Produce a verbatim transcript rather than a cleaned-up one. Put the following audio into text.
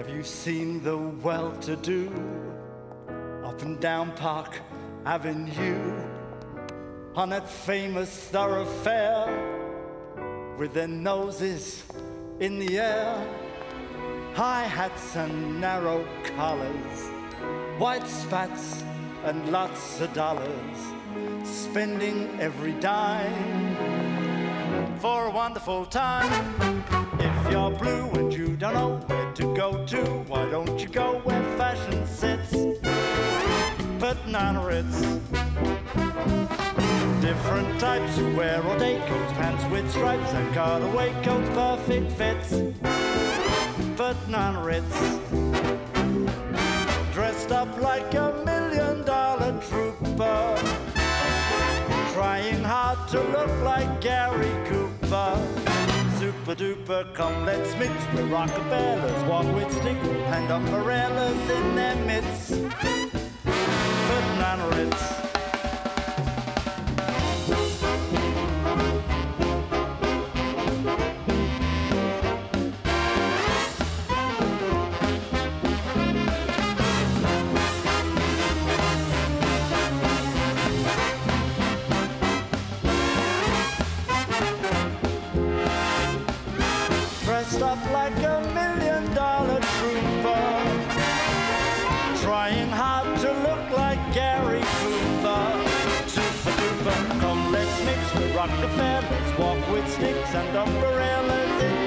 Have you seen the well-to-do up and down Park Avenue on that famous thoroughfare with their noses in the air, high hats and narrow collars, white spats and lots of dollars, spending every dime for a wonderful time? If you're blue and you don't know where to go to, why don't you go where fashion sits? Puttin On The Ritz. Different types who wear all day coats, pants with stripes and cutaway coats, perfect fits. Puttin On The Ritz. Dressed up like a million dollar trooper, trying hard to look like Gary Cooper. Super duper, come let's mix with Rockefellers, walk with sticks and umbrellas in their midst. Puttin On The Ritz. Dressed up like a million dollar trooper, trying hard to look like Gary Cooper. Super duper, come let's mix with Rockefellers, walk with sticks and umbrellas in